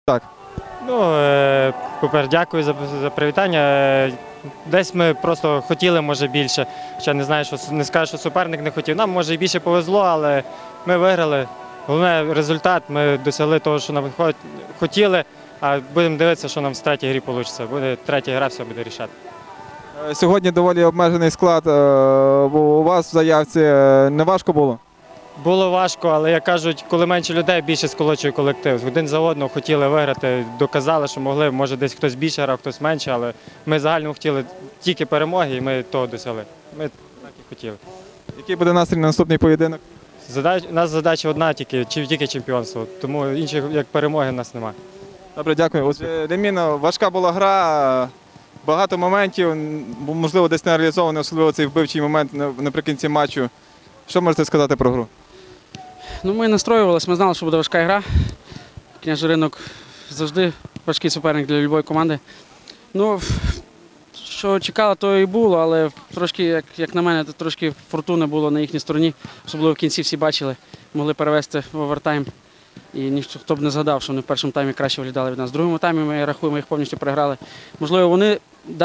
Так. Ну, по-перше, дякую за привітання. Десь ми просто хотіли, може, більше. Хоча не знаю, не скажу, що суперник не хотів. Нам, може, і більше повезло, але ми виграли. Головне результат, ми досягли того, що нам хотіли, а будемо дивитися, що нам в третій грі вийде. Буде третя гра, все буде рішати. Сьогодні доволі обмежений склад у вас в заявці. Не важко було? Було важко, але, як кажуть, коли менше людей, більше сколочує колектив. Один за одного хотіли виграти, доказали, що могли. Може, десь хтось більше грав, хтось менше, але ми загально хотіли тільки перемоги, і ми того досягли. Ми так і хотіли. Який буде настрій на наступний поєдинок? У нас задача одна, тільки чемпіонство, тому інших, як перемоги, у нас немає. Добре, дякую. Деміно, важка була гра, багато моментів, можливо, десь не реалізований, особливо цей вбивчий момент наприкінці матчу. Що можете сказати про гру? Ну, ми настроювалися, ми знали, що буде важка гра. Княжий Ринок завжди важкий суперник для будь-якої команди. Ну, що чекало, то і було, але трошки, як на мене, трошки фортуни було на їхній стороні. Особливо в кінці всі бачили, могли перевести в овертайм. І ніхто б не згадав, що вони в першому таймі краще виглядали від нас. В другому таймі ми рахуємо, їх повністю переграли. Можливо, вони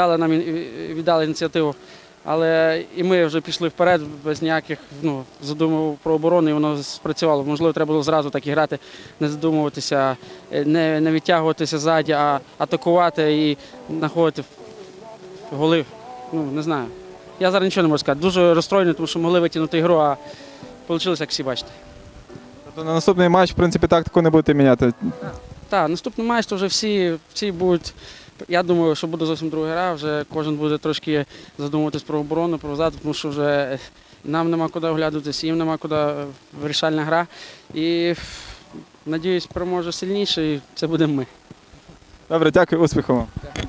віддали ініціативу, але і ми вже пішли вперед без ніяких задумів про оборону, і воно спрацювало. Можливо, треба було зразу так і грати, не задумуватися, не відтягуватися ззаді, а атакувати і знаходити голи. Ну, не знаю. Я зараз нічого не можу сказати. Дуже розстроєний, тому що могли витягнути ігру, а вийшло, як всі бачите. Тобто на наступний матч, в принципі, тактику не будете міняти? Так, наступний матч, то вже всі будуть, я думаю, що буде зовсім друга гра, вже кожен буде трошки задумуватись про оборону, про захист, тому що вже нам нема куди оглядатися, їм нема куди, вирішальна гра. І, надіюсь, переможе сильніше, і це будемо ми. Добре, дякую, успіху вам.